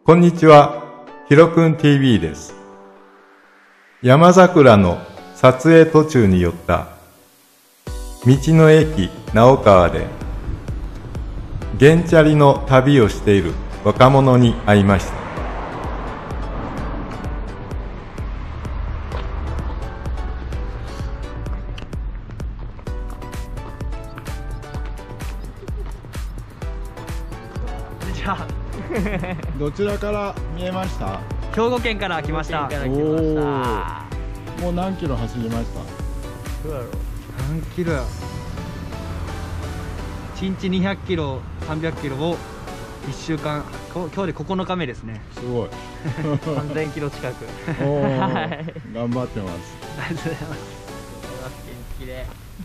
こんにちは、ひろくん TV です。山桜の撮影途中に寄った道の駅直川で原チャリの旅をしている若者に会いました。 どちらから見えました？ 兵庫県から来ました。 もう何キロ走りました？ どうやろう、何キロや。1日200キロ300キロを1週間、今日で9日目ですね。 すごい 3000キロ近く頑張ってます。 ありがとうございます。元気で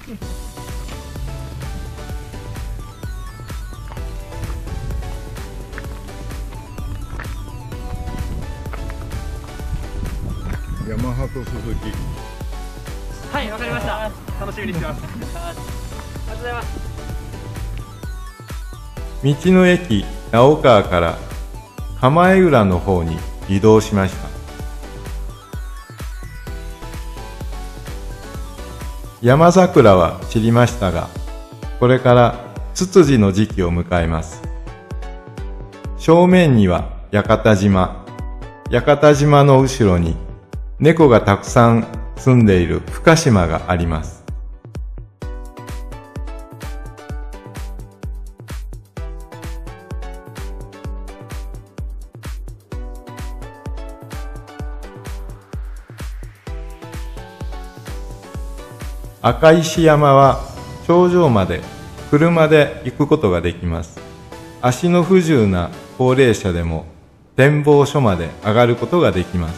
ヤマハとスズキ。 はい、わかりました。楽しみにしてます。ありがとうございます。 道の駅直川から浜江浦の方に移動しました。山桜は散りましたが、これからツツジの時期を迎えます。正面には屋形島、屋形島の後ろに猫がたくさん住んでいる深島があります。赤石山は頂上まで車で行くことができます。足の不自由な高齢者でも展望所まで上がることができます。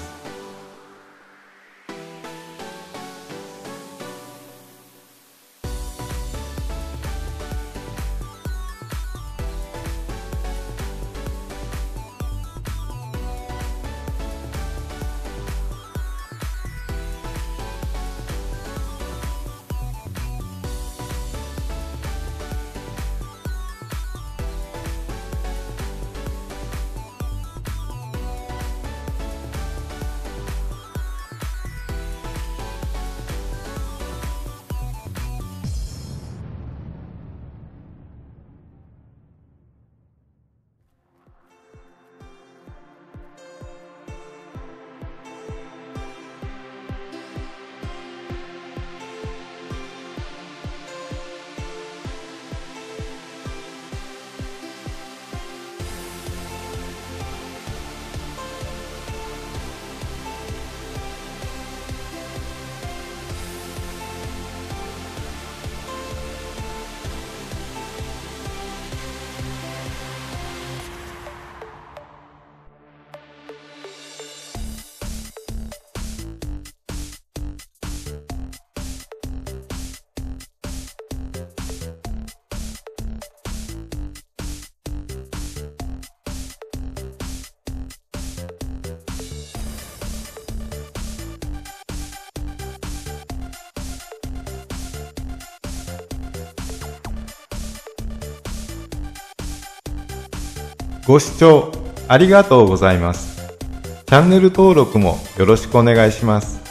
ご視聴ありがとうございます。チャンネル登録もよろしくお願いします。